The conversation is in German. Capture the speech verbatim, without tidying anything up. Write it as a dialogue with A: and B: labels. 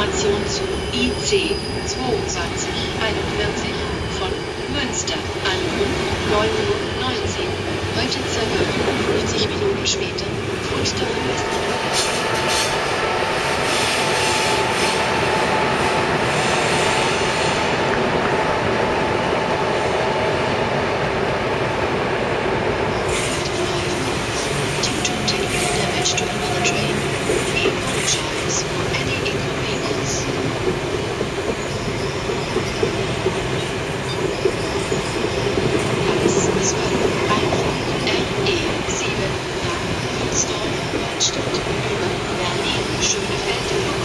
A: Information zu I C zweiundzwanzig einundvierzig von Münster, Ankunft neun Uhr neunzehn. Heute circa fünfundfünfzig Minuten später, Fulda-Münster. To another train. We apologize for any inconvenience. Pass ist Einfach R E sieben nach Potsdam, Nordstadt über Berlin, Schönefeld.